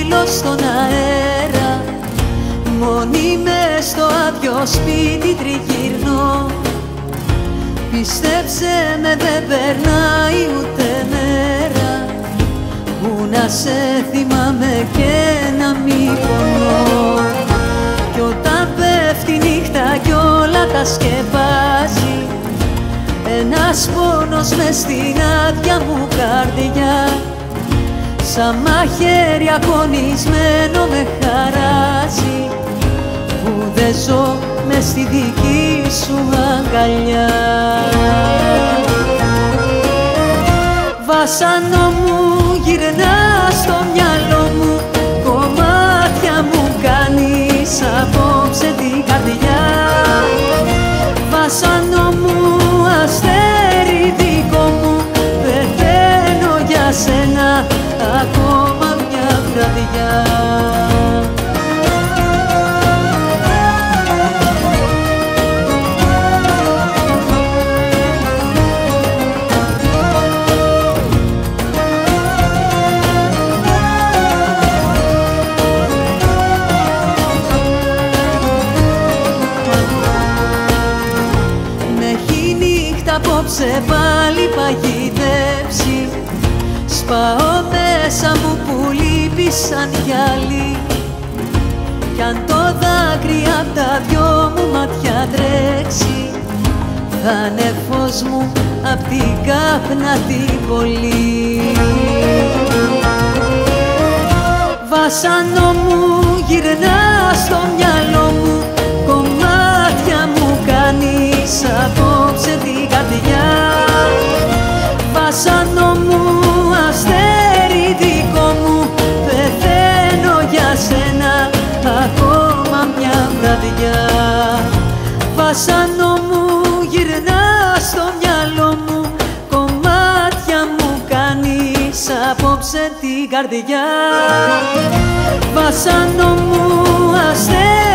φίλος στον αέρα. Μόνη μες στο άδειο σπίτι τριγυρνώ. Πίστεψε με, δεν περνάει ούτε μέρα που να σε θυμάμαι και να μη πονώ. Κι όταν πέφτει η νύχτα κι όλα τα σκεπάζει, ένας πόνος μες στην άδεια μου καρδιά, σαν μαχαίρι αγωνισμένο με χαράζει, που δεν ζω μες στη δική σου αγκαλιά. Βάσανο μου, γυρνά στο μυαλό μου, κομμάτια μου κάνεις απόψε την καρδιά. Βάσανο μου, αστέρι δικό μου, πεθαίνω για σένα ακόμα μια βραδιά. Απόψε πάλι παγιδεύσει, σπάω μέσα μου που λείπει σαν γυαλί. Κι αν το δάκρυ απ' τα δυο μου μάτια τρέξει, θα είναι φως μου απ' την κάπνατη πολύ. Βάσανο μου, γυρνά στο μυαλό μου, κομμάτια μου κάνεις απόψε την καρδιά. Βάσανο μου, αστέρι δικό μου, πεθαίνω για σένα ακόμα μια βραδιά. Βάσανο μου, γυρνά στο μυαλό μου, κομμάτια μου κάνεις απόψε την καρδιά. Βάσανο μου, αστέρι